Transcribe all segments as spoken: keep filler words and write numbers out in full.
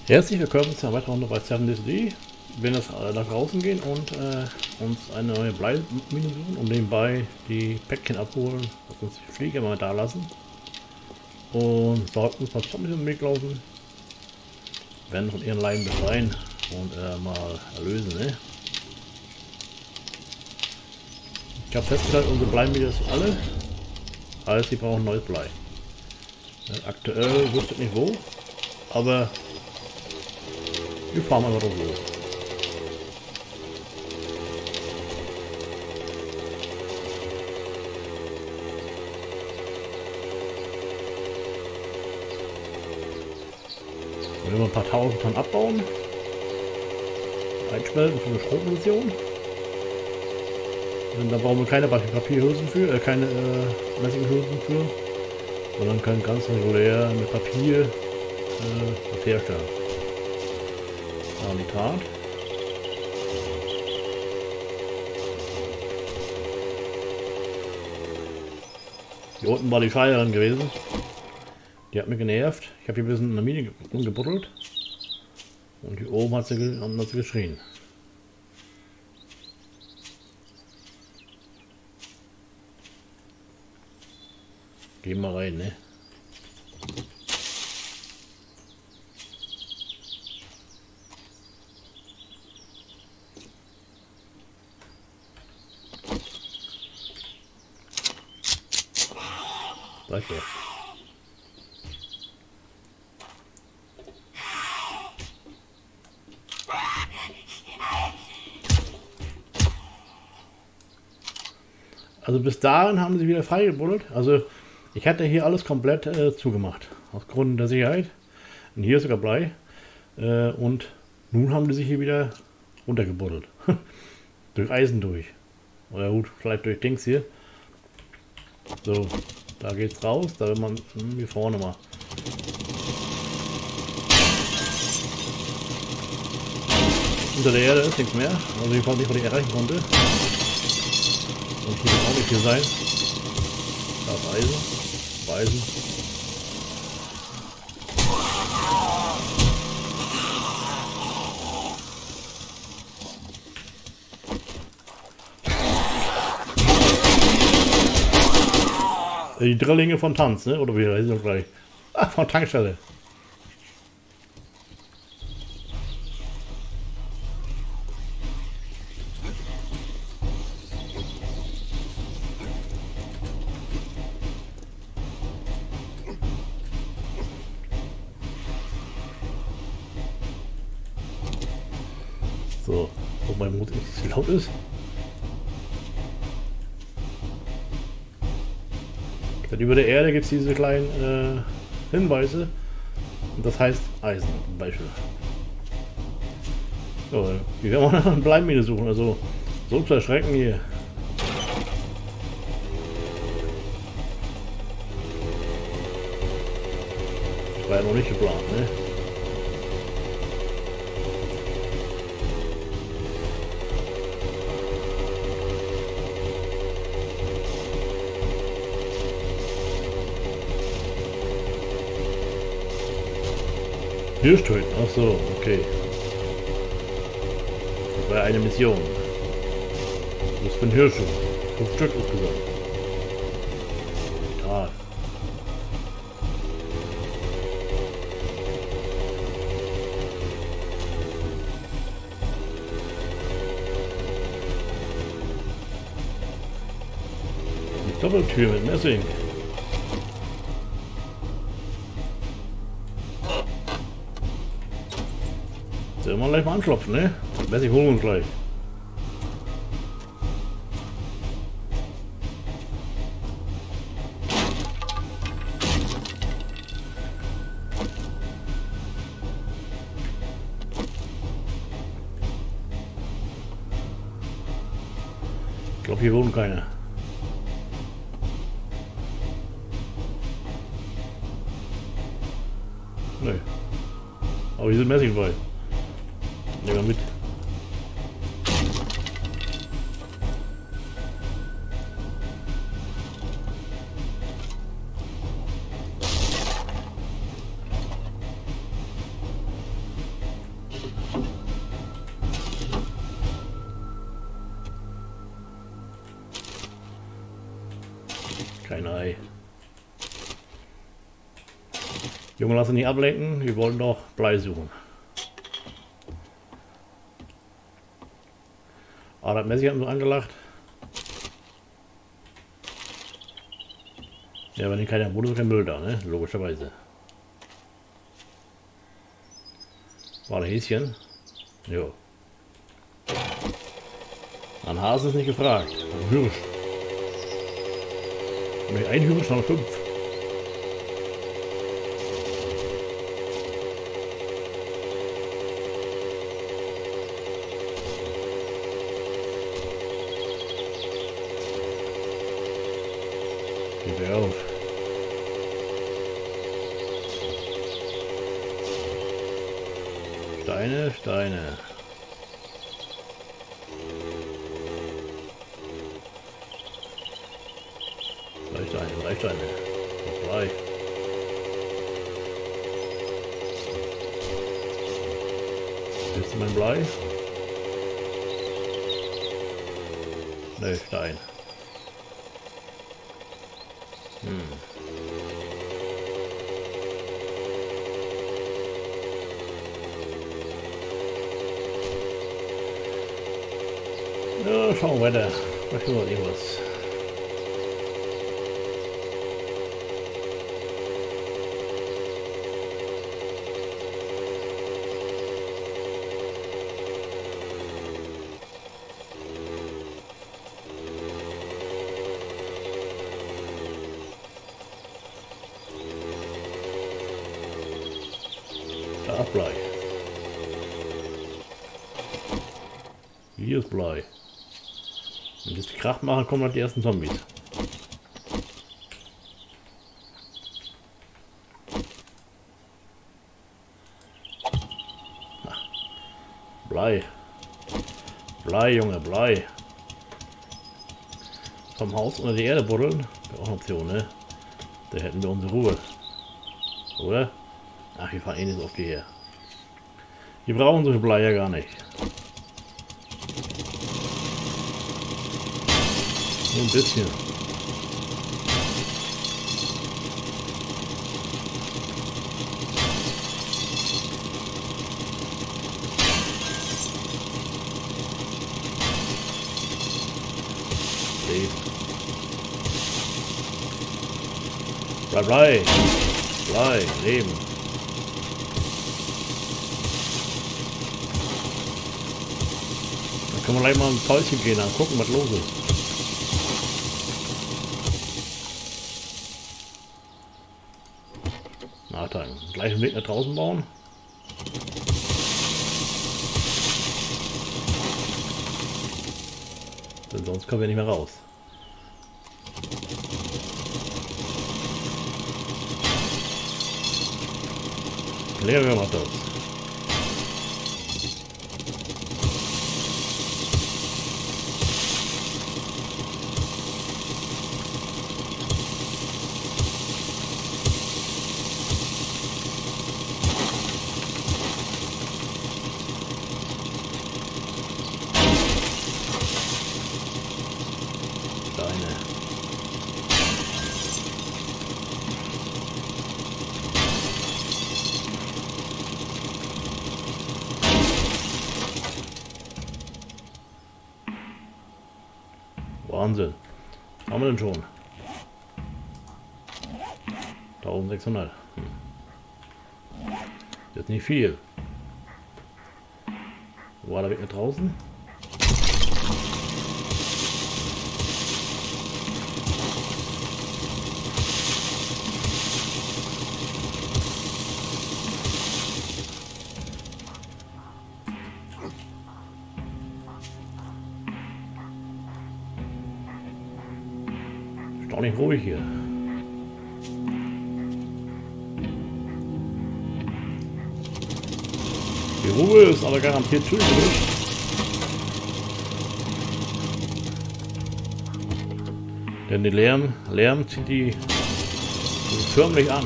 Herzlich willkommen zu einer weiteren Runde bei Seven Days D. Wir werden jetzt äh, nach draußen gehen und äh, uns eine neue Bleimine suchen und nebenbei die Päckchen abholen, dass uns die Flieger mal da lassen. Und sollten uns mal Zombies im Weg laufen, werden von ihren Leiden befreien und äh, mal erlösen. Ne? Ich habe festgestellt, unsere Bleimine sind alle, heißt sie brauchen neues Blei. Ja, aktuell wüsste ich nicht wo, aber wir fahren einfach drauf los. Wenn wir ein paar tausend Tonnen abbauen, einschmelzen für eine Schrotmunition, dann brauchen wir keine Papierhülsen für, äh, keine äh, Messinghülsen für, sondern können ganz regulär mit Papier äh, das herstellen. Ja, Nitrat. Hier unten war die Scheierin gewesen. Die hat mich genervt. Ich habe hier ein bisschen in der Mine umgebuddelt. Und hier oben hat sie, hat sie geschrien. Gehen wir rein, ne? Danke. Also bis dahin haben sie wieder freigebuddelt. Also ich hatte hier alles komplett äh, zugemacht. Aus Gründen der Sicherheit. Und hier ist sogar Blei. Äh, und nun haben die sich hier wieder runtergebuddelt. Durch Eisen durch. Oder gut, vielleicht durch Dings hier. So, da geht's raus. Da will man hm, wie vorne mal. Unter der Erde ist nichts mehr. Also ich nicht, was ich erreichen konnte. Und hier wird auch nicht viel sein. Da ist Eisen. Eisen. Die Drillinge von Tanz, ne? Oder wie heißt das gleich? Ah, von Tankstelle. So, ob mein Mut nicht laut ist. Denn über der Erde gibt es diese kleinen äh, Hinweise. Und das heißt Eisen zum Beispiel. So, hier werden wir noch eine Bleimine suchen. Also so zu erschrecken hier. Das war ja noch nicht geplant, ne? Hirsch töten, ach so, okay. Das war ja eine Mission. Das ist für ein Hirsch. Fünf Stück insgesamt. Ja. Eine Doppeltür mit Messing. Sollen wir gleich mal anklopfen, ne? Messing holen wir uns gleich. Ich glaube, hier wohnt keiner. Ne. Aber hier sind Messing bei. Nehmen wir mit. Blei. Junge, lass uns nicht ablenken. Wir wollen doch Blei suchen. Ah, das Messi hat uns so angelacht. Ja, wenn ich keiner Boden ist, kein Müll da, ne? Logischerweise. War ein Häschen? Jo. Ein Hase ist nicht gefragt. Ein Hirsch. Nicht ein Hirsch, sondern fünf. Gib mir auf. Steine, Steine. Drei Steine, drei Steine. Drei. Willst du mein Blei? Ne, Stein. Hm. Ja, schauen wir weiter. Vielleicht tun wir irgendwas. Da Blei. Hier ist Blei. Und jetzt die Krach machen, kommen halt die ersten Zombies. Na. Blei. Blei, Junge, Blei. Vom Haus unter die Erde buddeln. Wäre auch eine Option, ne? Da hätten wir unsere Ruhe. Oder? Ach, wir fahren eh nicht so oft hierher. Wir brauchen solche Blei ja gar nicht. Nur ein bisschen. Okay. Blei, Blei. Blei, Leben. Dann können wir gleich mal ein Päuschen gehen, dann gucken, was los ist. Nachteil. Gleich einen Weg nach draußen bauen. Denn sonst kommen wir nicht mehr raus. Leer macht das. Wahnsinn. Was haben wir denn schon? eintausendsechshundert. Hm. Jetzt nicht viel. Wo war der Weg nach draußen? Nicht ruhig hier. Die Ruhe ist aber garantiert schön. Denn der Lärm, Lärm zieht die förmlich an.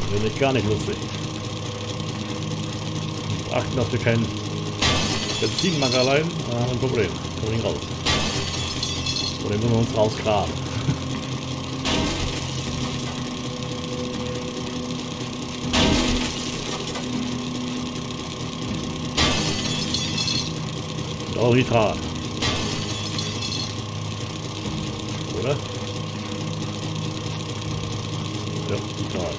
Bin ich gar nicht lustig. Wir achten, dass wir kein Benzinmacker leiden, dann haben wir ein Problem. Kommen wir nicht raus. Oder müssen wir uns rausgraben. Und auch Nitrat. Oder? Ja, Nitrat.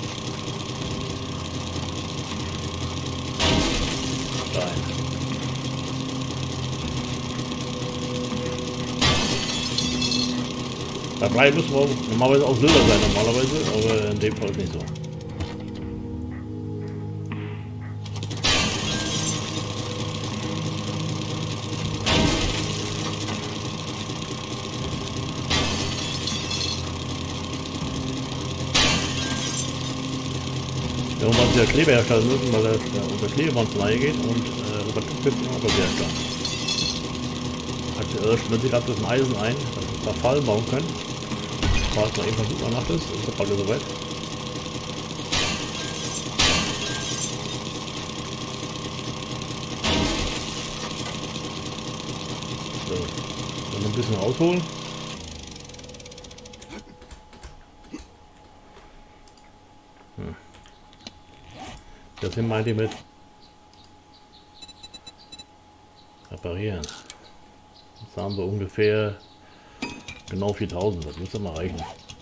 Stein. Bei Blei müssen wir normalerweise auch Silber sein, normalerweise, aber in dem Fall ist nicht so. Irgendwann wieder Kleber herstellen müssen, weil der, der unser Klebeband zu nahe geht und äh, unser Tupfpfiffen auch was herstellen. Aktuell schmelzt sich gerade das Eisen ein, dass wir da Fallen bauen können. Falls noch irgendwann gut nach ist, ist es bald wieder soweit. So, dann noch ein bisschen ausholen. Hm. Das hier meint ihr mit reparieren. Jetzt haben wir ungefähr genau viertausend, das müsste mal reichen.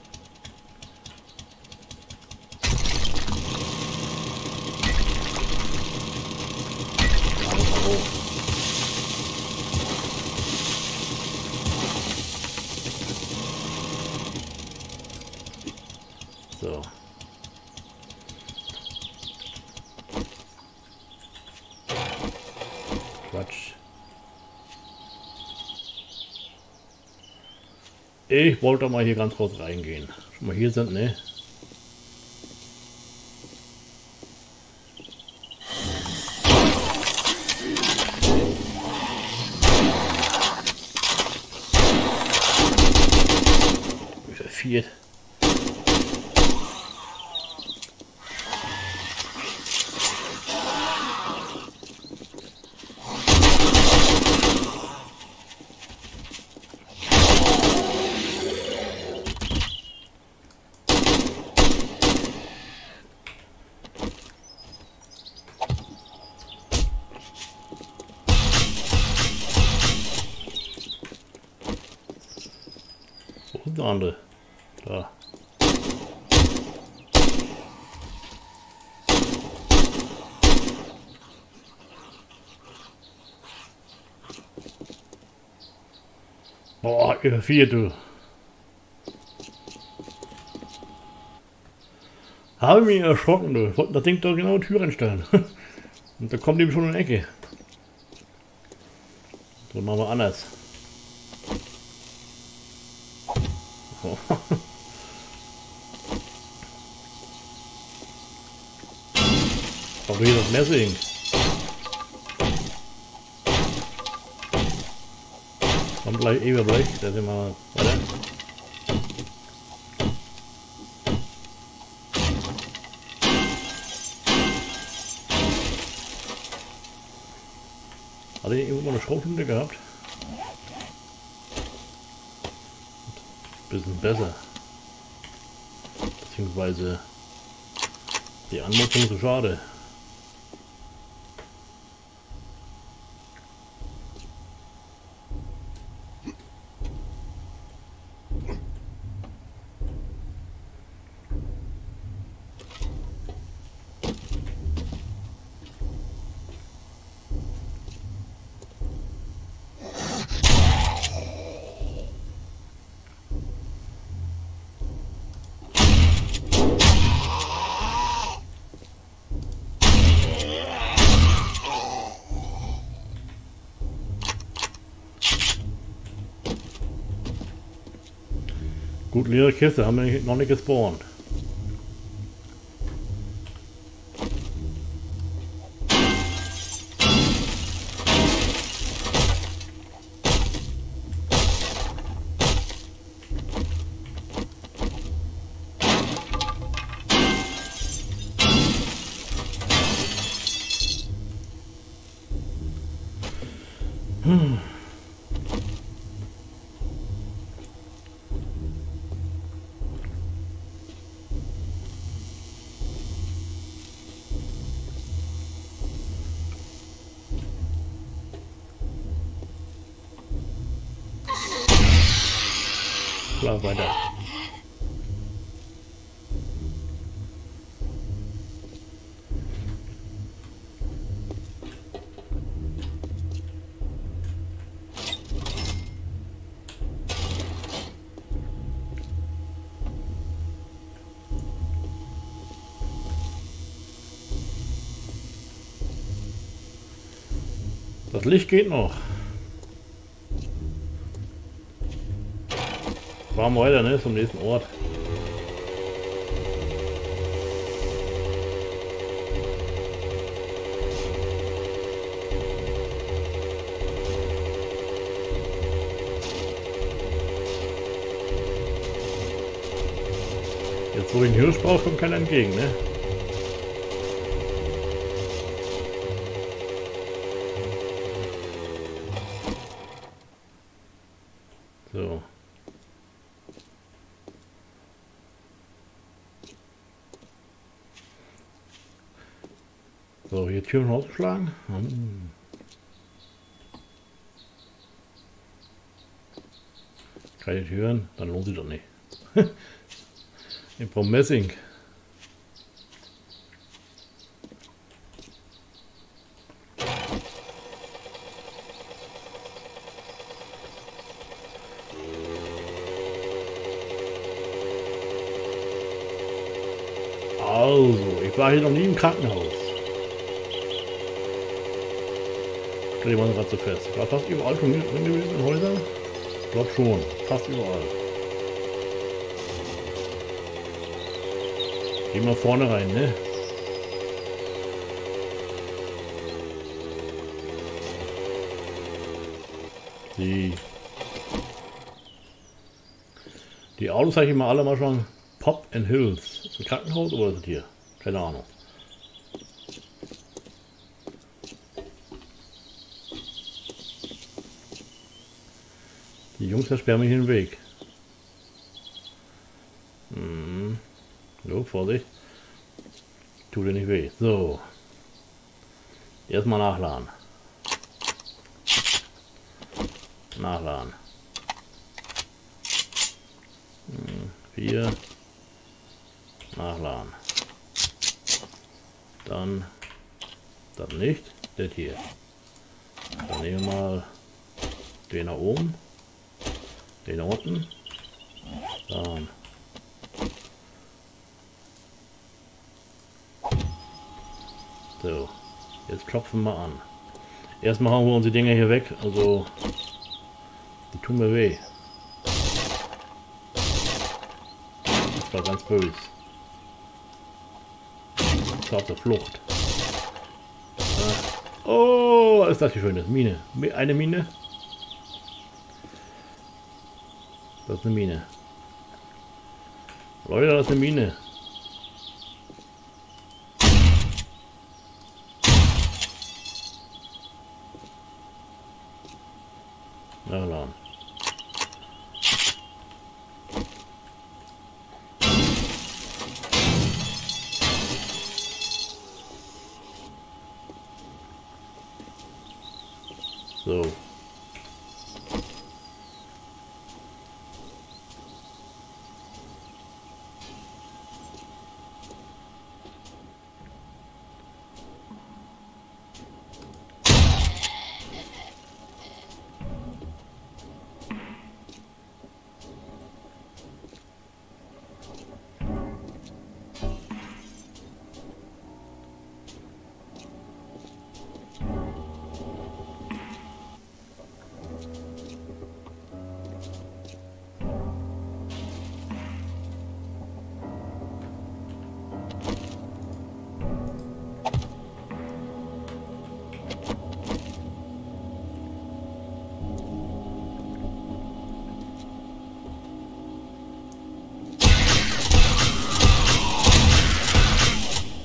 So. Quatsch. Ich wollte mal hier ganz kurz reingehen. Schon mal hier sind, ne? Vier. Wo ist der andere? Da. Boah, ihr vier, du. Habe mich erschrocken, du. Wollten das Ding doch genau in die Tür reinstellen. Und da kommt eben schon in die Ecke. So machen wir anders. So. Aber hier das Messing. Kommt gleich Eberblech, da sind wir weiter. Hatte ich irgendwo mal eine Schrotflinte gehabt? Bisschen besser. Beziehungsweise die Anmutung so schade. Gut, leere Kiste, haben wir noch nicht gespawnt. Hm. Klar, weiter. Das Licht geht noch. Fahren wir weiter, ne? Zum nächsten Ort. Jetzt, wo ich einen Hirsch brauche, kommt keiner entgegen, ne? So. So, hier Türen ausgeschlagen. Hm. Keine Türen, dann lohnt sich doch nicht. Ich brauche Messing. Also, ich war hier noch nie im Krankenhaus. Stell dir mal gerade so fest. Ich war fast überall schon drin gewesen in Häusern. Ich glaube schon. Fast überall. Geh mal vorne rein, ne? Die, die Autos habe ich immer alle mal schon Pop and Hills. Ist das ein Krankenhaus oder ist das hier? Keine Ahnung. Die Jungs versperren mich den Weg. Hm. So, Vorsicht. Tut dir nicht weh. So. Erstmal nachladen. Nachladen. Hm. Vier. Nachladen. Dann das nicht. Das hier. Dann nehmen wir mal den nach oben. Den da unten. Dann. So. Jetzt klopfen wir an. Erstmal hauen wir unsere Dinger hier weg. Also. Die tun mir weh. Das war ganz böse. Das war auf der Flucht. Oh, was ist das hier schönes? Mine. Eine Mine. Das ist eine Mine. Leute, das ist eine Mine. Nachladen. So.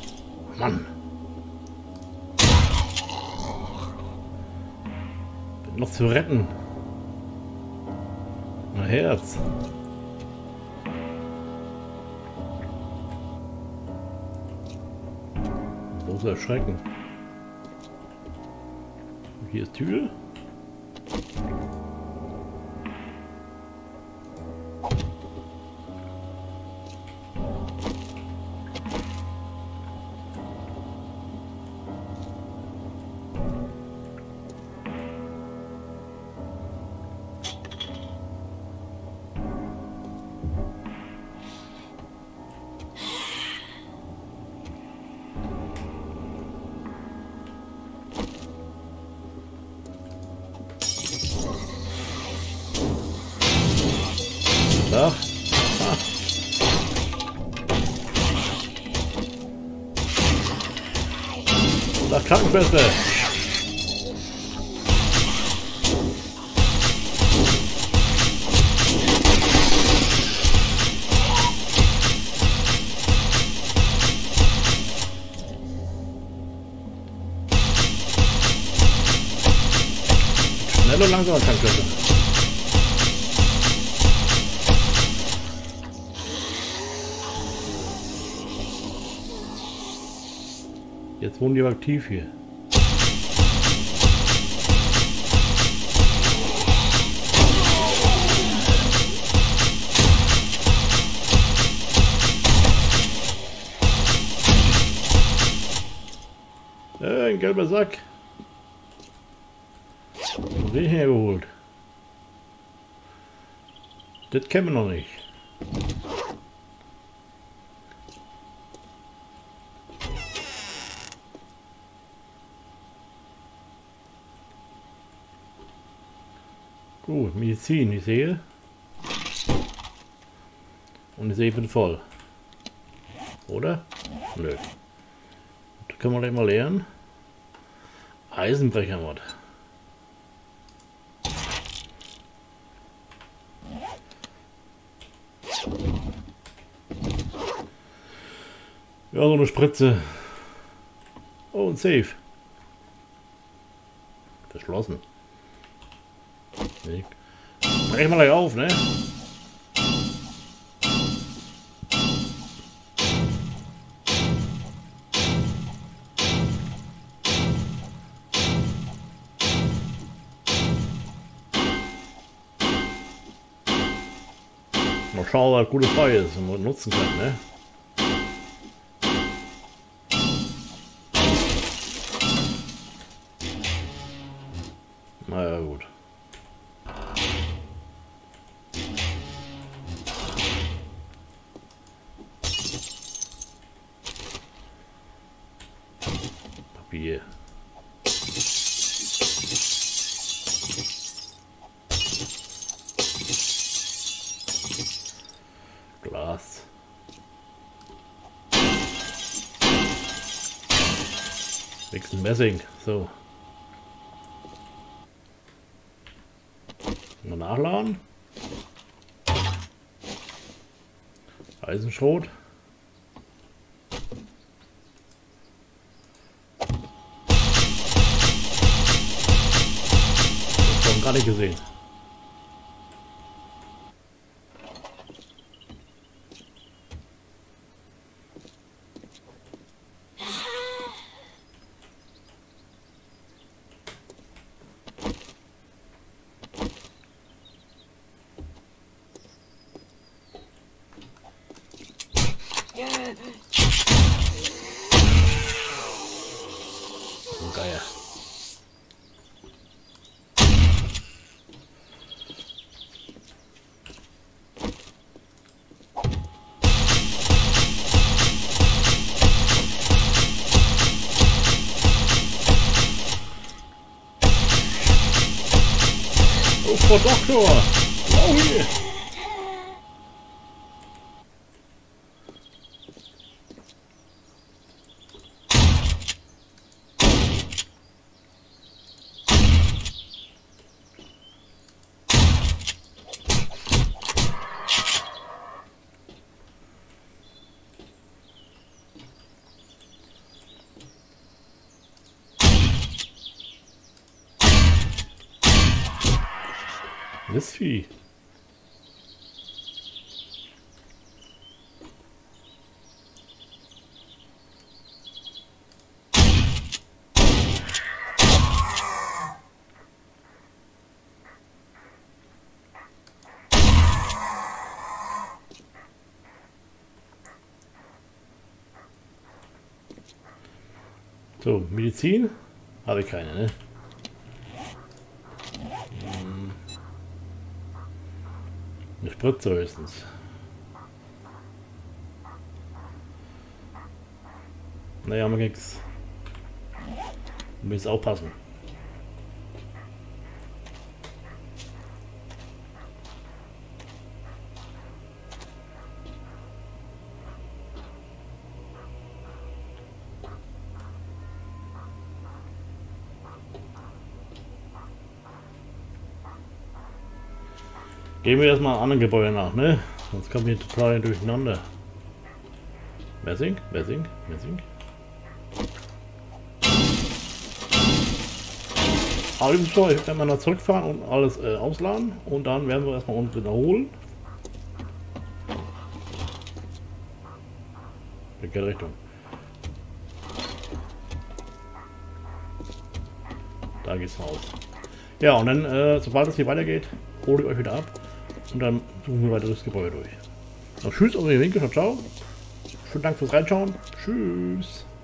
Mann. Bin noch zu retten. Mein Herz. Großer Erschrecken. Hier ist Tür. Ach. Ah. Das Krankenschwester. Schnell und langsam Krankenschwester. Jetzt wohnen die aber aktiv hier. Äh, ein gelber Sack. Den hergeholt. Das kennen wir noch nicht. Gut, Medizin, ich sehe. Und ich sehe, ich bin voll. Oder? Nö. Das können wir gleich mal lernen. Eisenbrechermod. Ja, so eine Spritze. Oh, ein Safe. Verschlossen. Brech mal gleich auf, ne? Mal schauen, was gute Frage ist und man nutzen kann, ne? Naja, gut. Papier. Glas. Nächsten Messing. So. Mal nachladen. Eisenschrot. Das haben wir gar nicht gesehen. Oh, geil. Oh, Frau Doktor! Wow, hier! Mistvieh. So, Medizin habe ich keine, ne? Hm. Eine Spritze höchstens. Naja, man kriegt's. Du musst aufpassen. Gehen wir erstmal an anderen Gebäude nach, ne? Sonst kommen wir total durcheinander. Messing, Messing, Messing. Also so, ich werde mal noch zurückfahren und alles äh, ausladen und dann werden wir erstmal uns wiederholen. Verkehrte Richtung. Da geht's raus. Ja, und dann, äh, sobald es hier weitergeht, hole ich euch wieder ab und dann suchen wir weiter das Gebäude durch. Noch tschüss, eure Winkel, ciao, ciao. Schönen Dank fürs Reinschauen. Tschüss.